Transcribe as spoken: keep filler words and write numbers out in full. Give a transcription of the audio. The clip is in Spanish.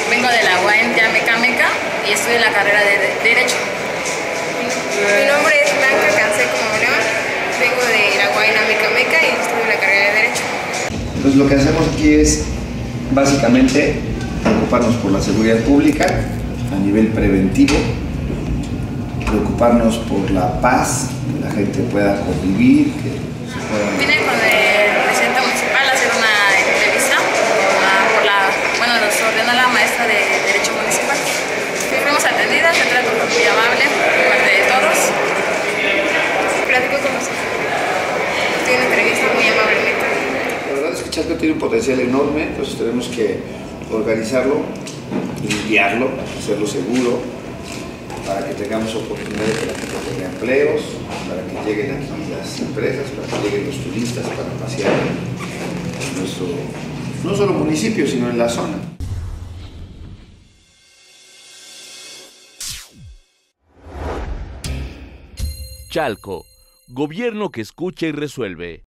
Vengo de la U A M Yamecameca y estudio la carrera de, de Derecho. Mi nombre es Blanca Canseco León, vengo de la U A M Yamecameca y estudio la carrera de Derecho. Entonces lo que hacemos aquí es básicamente preocuparnos por la seguridad pública a nivel preventivo, preocuparnos por la paz, que la gente pueda convivir, que se pueda... Vine con el presidente municipal a hacer una entrevista por la, bueno, nos ordenó la maestra de Derecho Municipal. Fuimos atendidas, se trató muy amable por parte de todos. Platico con nosotros. Tiene una entrevista muy amablemente. La verdad es que Chalco tiene un potencial enorme, entonces tenemos que organizarlo, limpiarlo, hacerlo seguro, para que tengamos oportunidades, para que tenga empleos, para que lleguen aquí las empresas, para que lleguen los turistas, para pasear en nuestro, no solo municipio, sino en la zona. Chalco, gobierno que escucha y resuelve.